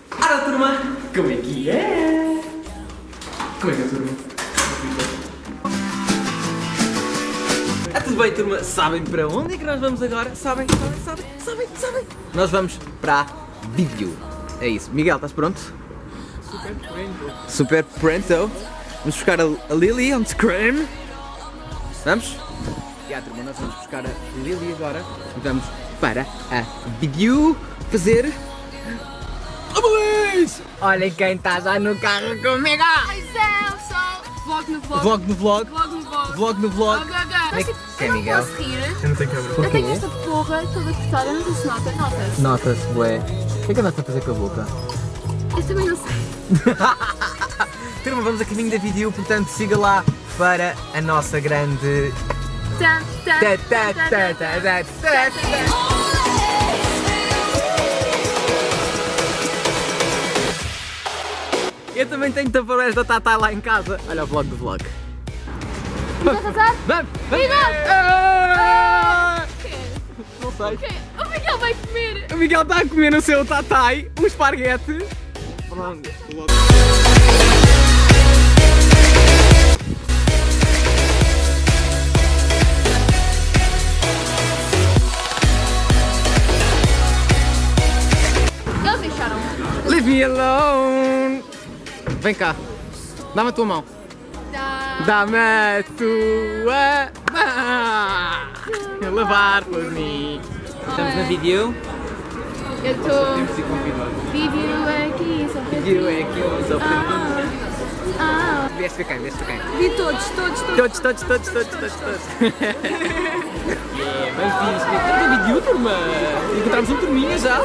Ora, turma, como é que é? Como é que é, turma? Tudo bem, turma? Sabem para onde é que nós vamos agora? Sabem? Nós vamos para vídeo. É isso. Miguel, estás pronto? Super pronto. Vamos buscar a Lily on screen. Vamos? Turma, nós vamos buscar a Lily agora e vamos para a vídeo fazer... Olhem quem está já no carro comigo! Ai, Celso! Vlog no vlog. Vlog no vlog. Vlog no vlog. Vlog no vlog. Quem é Miguel? Posso rir? Eu não tenho câmera. Eu tenho esta porra toda cortada, não sei se nota-se. Nota-se, bué. O que é que andaste a fazer com a boca? Eu também não sei. Turma, vamos a caminho da vídeo, portanto siga lá para a nossa grande... Eu também tenho taparoeiros da Tata lá em casa. Olha o vlog do vlog. Vamos casar? Vamos! Não sei. Ok, o Miguel vai comer. O Miguel está a comer no seu tatai um esparguete. Eles deixaram. Leave me alone. Vem cá. Dá-me a tua mão. Dá-me a tua mão. Lavar por mim. Estamos na vídeo. Eu estou... Vídeo aqui, só para Vídeo é que eu sou para mim. Vieste para quem? Vi todos. Todos. Bem fixe. Estamos na vídeo, turma. Encontramos um turminha já.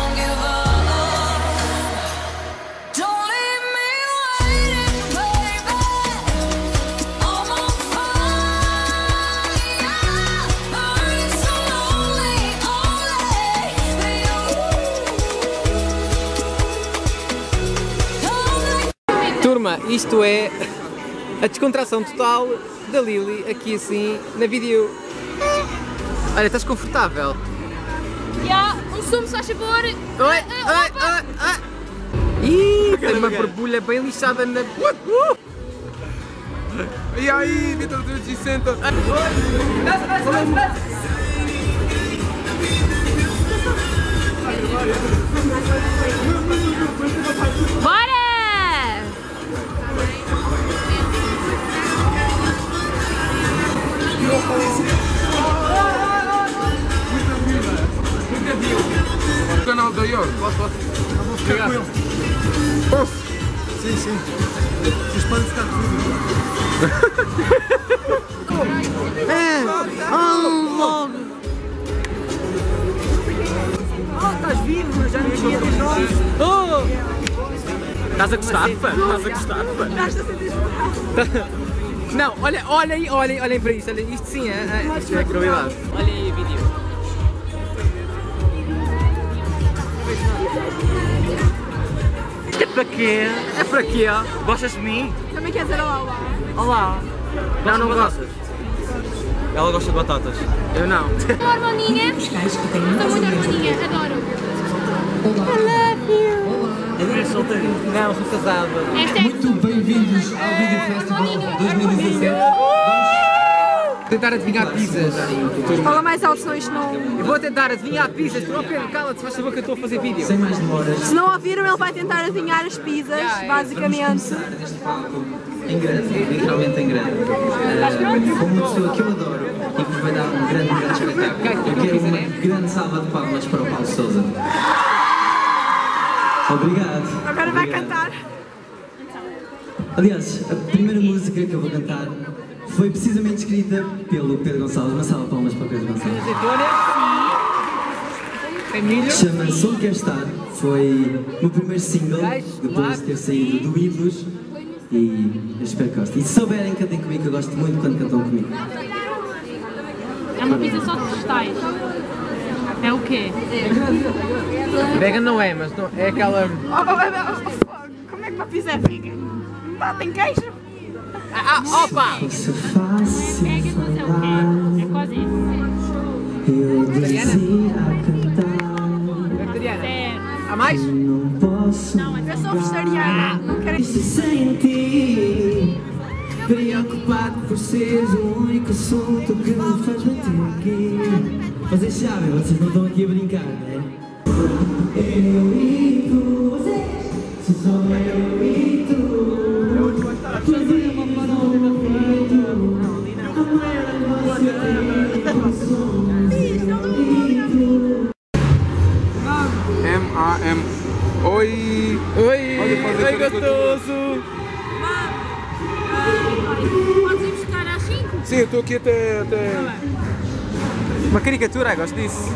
Turma, isto é a descontração total da Lily aqui assim na vídeo. Olha, estás confortável? Um sumo, se faz favor. Oi! Ih, tem uma borbulha bem lixada na... E aí, Vitor 360? Bora! O canal da York. Posso? Vou ficar com ele. Posso? Sim. Vocês podem ficar estás vivo, já não tinha de nós. Estás a gostar, fã? Estás a gostar, fã? Estás a sentir. Não, olhem para isto, olhem, isto sim isto é crueldade. Olha aí o vídeo. É para quê? É para quê? Gostas de mim? Também quer dizer olá. Olá. Não gosto. Ela gosta de batatas. Eu não. Sou harmoninha. Sou muito harmoninha, adoro. És solteiro? Não, sou casada. Muito bem-vindos ao Video Festival 2017. Tentar adivinhar pizzas. Fala mais alto, senão isto não... Eu vou tentar adivinhar pizzas. Tu, Pedro, cala-te, faz saber que eu estou a fazer vídeo. Sem mais demoras, Se não ouviram, ele vai tentar adivinhar as pizzas, basicamente. neste palco em grande, literalmente em grande. Como uma pessoa que eu adoro e que vos vai dar um grande espetáculo. Eu quero uma grande salva de palmas para o Paulo Sousa. Obrigado. Agora vai cantar. Aliás, a primeira música que eu vou cantar foi precisamente escrita pelo Pedro Gonçalves. Uma salva de palmas para o Pedro Gonçalves. Azeitona. Tem milho. Chama-se Onde Quer Estar. Foi o meu primeiro single, depois de ter saído do Ídolos. E eu espero que gostem. E se souberem, cantem comigo, que eu gosto muito quando cantam comigo. É uma pizza só de vegetais. É o quê? Vegan não é, mas não, é aquela... Como é que uma pizza é vegan? Tem queijo? Opa! Fosse fácil Vegan não sei o quê. É quase isso. eu dizia a cantar. Vegetariana. É. Há mais? Não posso. Não, mas eu sou vegetariana, não quero... Sem ti, preocupado por seres o único assunto que me faz bater aqui. Vocês sabem, vocês não estão aqui a brincar, né? Eu e tu, vocês, se só eu e tu, fazia uma farofa no peito, amar você, somos eu e tu. M-A-M. Oi! Oi, Pode fazer oi tudo gostoso! Podes ir buscar às 5? Sim, eu estou aqui até... Uma caricatura, gosto disso.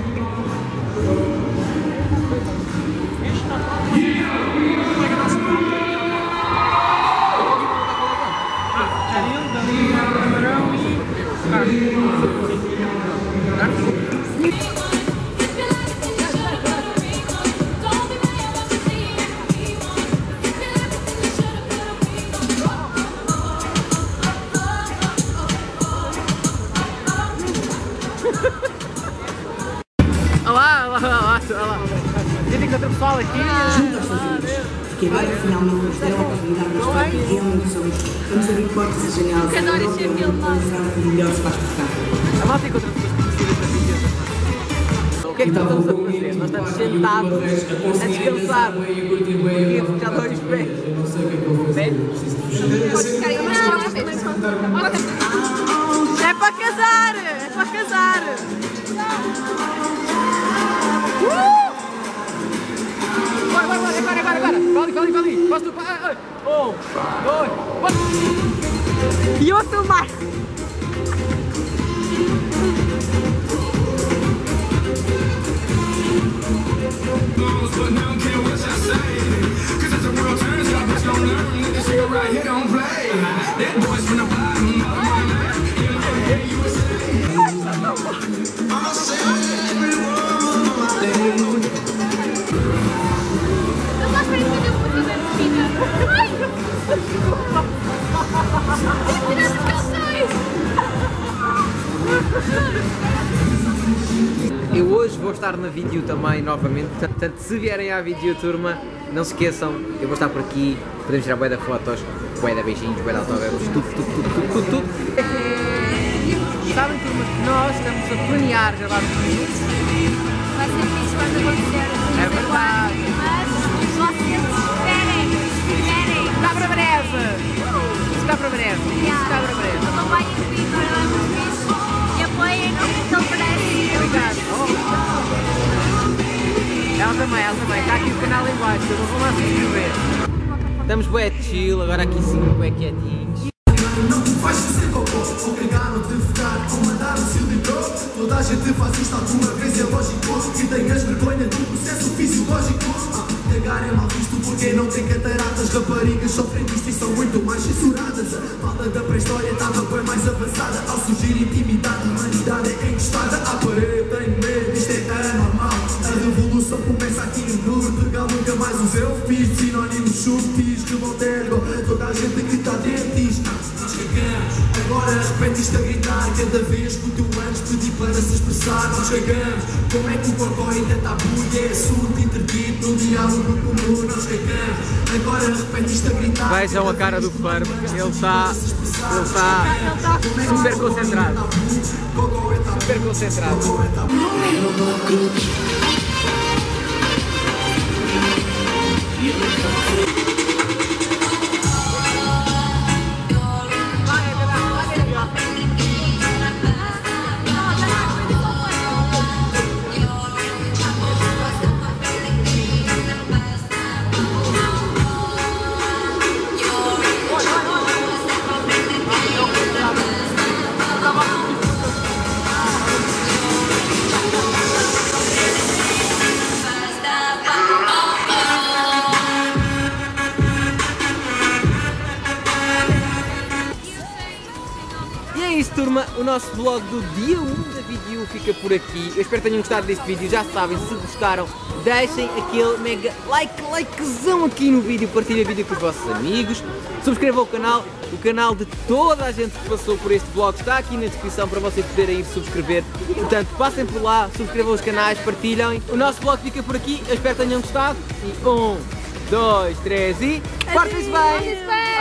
Olá. Eu encontro o pessoal aqui. Que agora finalmente nos deram a oportunidade de mostrar que realmente somos abrir portas a janelas. Que adoro ser filmado. Melhores para cá. A malta encontra pessoas conhecidas na vida. O que é que nós estamos a fazer? Nós estamos sentados a descansar. Porque já dói os pés. Podes ficar aí mais uma vez. É para casar! É para casar! Agora. Vale. Posso... Um, dois, E eu a filmar! Eu gosto de fazer um pouquinho da piscina. Ai! Tirar os calções! Eu hoje vou estar na vídeo também novamente, portanto se vierem à vídeo turma, não se esqueçam, eu vou estar por aqui, podemos tirar bué de fotos, bué de beijinhos, bué de autógrafos, tudo. Sabem turma que nós estamos a planear gravar um vídeo? Vai ser fixe quando acontecer. É verdade. Mas vocês esperem. Está para breve! Está para breve. Acompanhem o vídeo, é muito fixe. E apoiem-no, que ele parece. Obrigado. Ela também, está aqui o canal em baixo, eu vou lá se inscrever. Estamos bué chill, agora aqui sim, bué quietinhos. Não te vais fazer cocô, obrigaram-te a ficar ou mandar-se o livrou. Toda a gente faz isto alguma vez, é lógico que tenhas vergonha do processo fisiológico. Negar é mal visto porque não tem cataratas. Raparigas sofrem disto e são muito mais censuradas. A malda da pré-história estava bem mais avançada. Ao surgir intimidade, a humanidade é encostada à parede. Tenho medo, isto é anormal. A revolução começa aqui no Portugal. Nunca mais os eu fiz sinónimos subtis. Remontergo, toda a gente que está dentro diz. Nós cagamos, agora arrependiste a gritar. Cada vez que o teu antes pedi para se expressar. Nós cagamos, como é que o cocó ainda está tabu? É assunto interdito no diálogo comum. Nós cagamos, agora arrependiste a gritar. Vejam a cara do Farm, ele está super concentrado. Super concentrado. Turma, o nosso vlog do dia 1 da vídeo fica por aqui. Eu espero que tenham gostado deste vídeo. Já sabem, se gostaram, deixem aquele mega likezão aqui no vídeo. Partilhem o vídeo com os vossos amigos. Subscrevam o canal de toda a gente que passou por este vlog está aqui na descrição para vocês poderem ir subscrever. Portanto, passem por lá, subscrevam os canais, partilhem. O nosso vlog fica por aqui. Eu espero que tenham gostado e 2, 3 e... Portem-se bem!